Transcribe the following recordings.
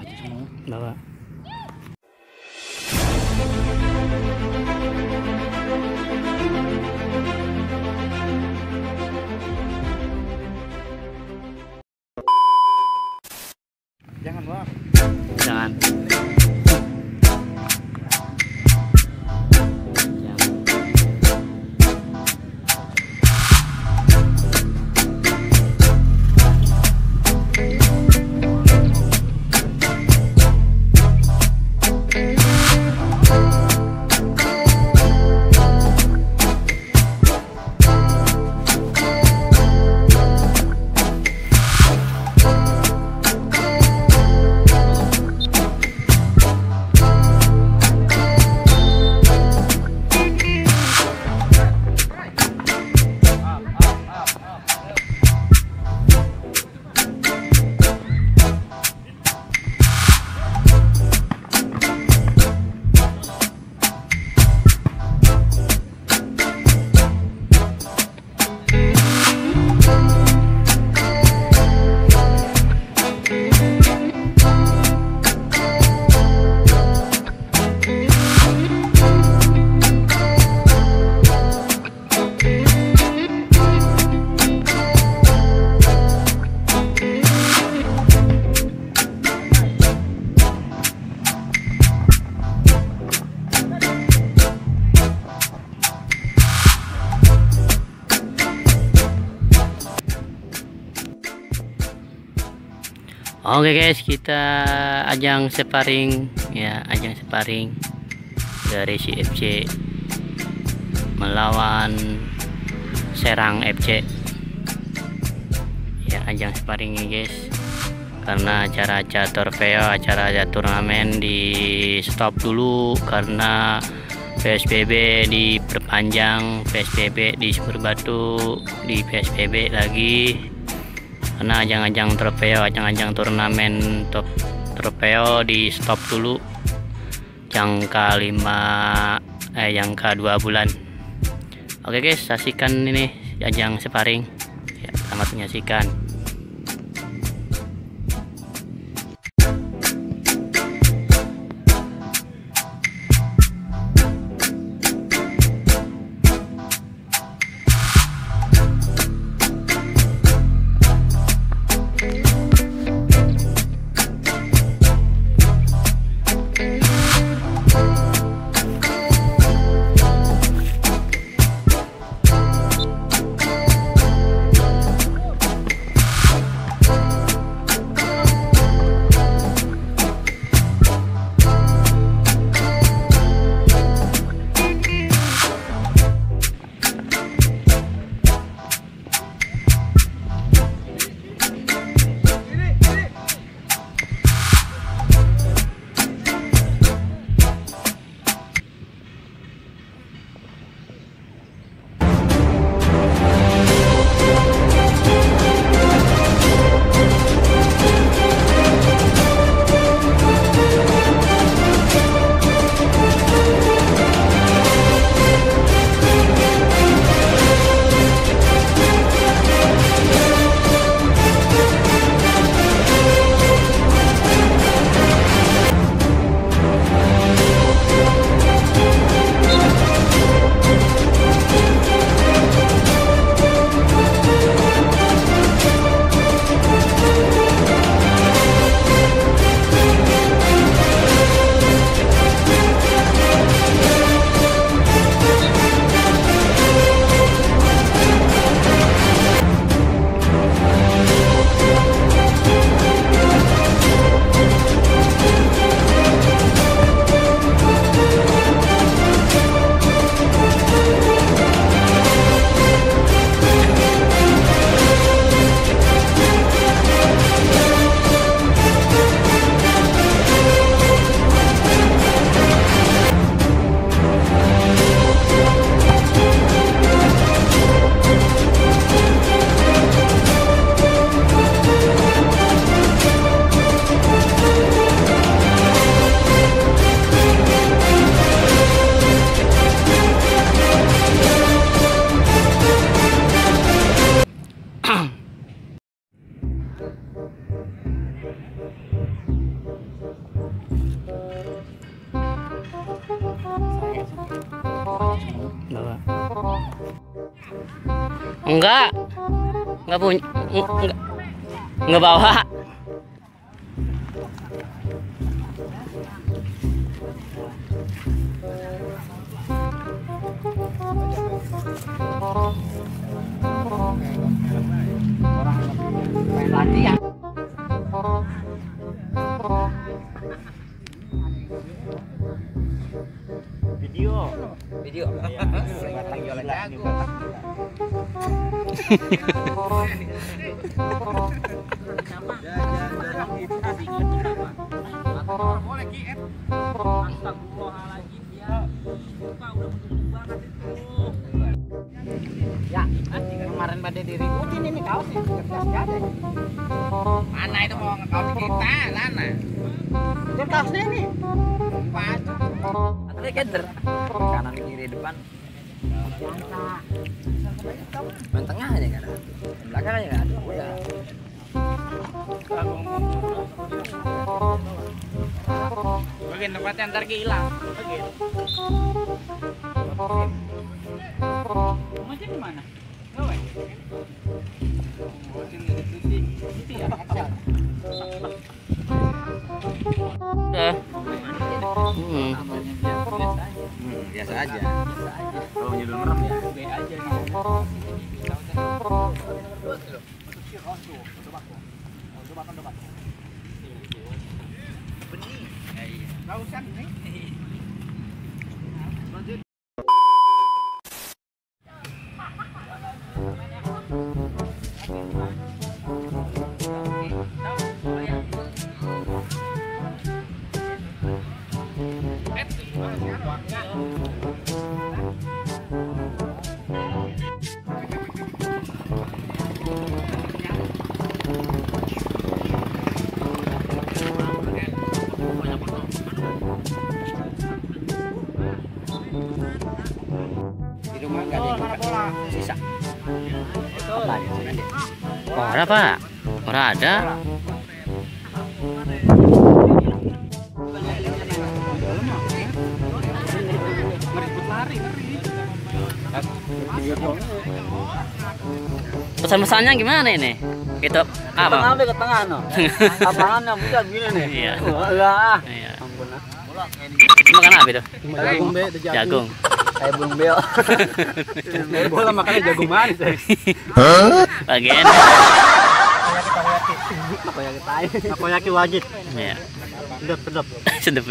aja semua. Bawa. Jangan Bang. Jangan. Oke guys, kita ajang separing ya, ajang separing dari si FC melawan Serang FC ya, ajang separing nih guys, karena acara torpeo, acara turnamen di stop dulu karena psbb diperpanjang, psbb di sumur batu di psbb lagi, karena ajang-ajang torpeo, ajang-ajang turnamen top torpeo di stop dulu jangka 2 bulan. Oke guys, saksikan ini ajang separing ya, selamat menyaksikan. Bawa. Enggak punya, enggak bawa. Latihan. Video. Datang jualan jago. Boleh kiet. Astagfirullahaladzim ya. Lupa udah betul banget itu. Ya, kemarin pada diributin ini kaosnya, kertas ada. Mana itu mau ngekaos kita, Lana? Itu kaosnya ini. Batu. Atau keder. Kanan kiri depan. Main tengah aja nggak ada. Belakang aja nggak ada. Udah. Bagian tempatnya ntar hilang. Bagian. Rumahnya di mana? Gawe. Itu ya, kacau. Udah. Biasa aja. Kalau nyedul merem ya, B aja nih. Benih. Enggak usah nih. Di rumah enggak ada bola. Sisa. Ora, Pak. Ora ada. Pesan-pesannya gimana ini? Gitu. Apa? Ngambil ke tengah no. Lapangan yang bisa gini nih. Iya. Enggak. Iya. Ampun. Makan apa itu? Jagung be, Jagung. Kayak burung beo. Main bola makanya jagung manis. Bagian. Takoyaki wajib. Iya. Sedap. Sedap.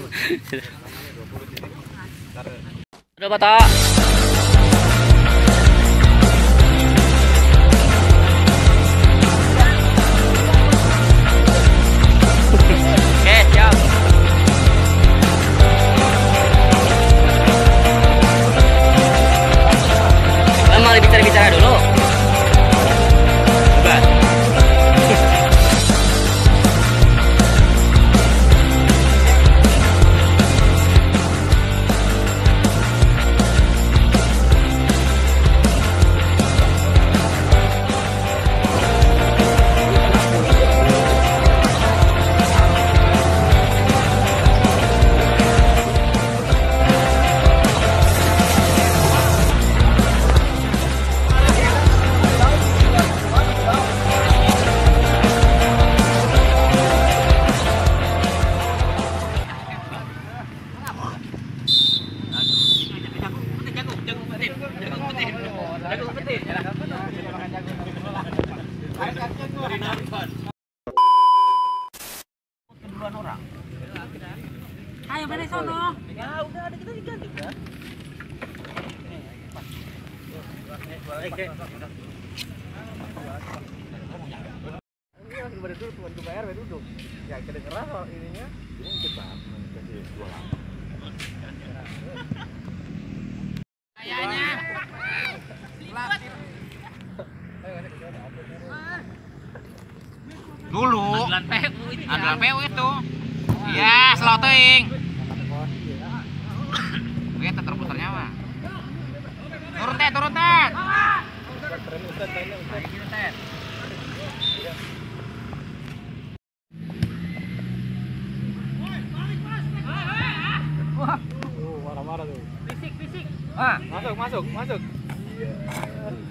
Udah, Pak. Oke, siap. Mau bicara dulu. Bukan. Ayo mana sono? Ya udah ada kita diganti kan. Kembali dulu tuan ke bayar duduk. Ya kedengeran soal ininya. Ini cepat kasih jualan. Kayaknya. Dulu andalan PU itu. Iya, slotting. Lihat terputarnya mah. Turun Ted. Marah-marah tuh. Fisik. Masuk.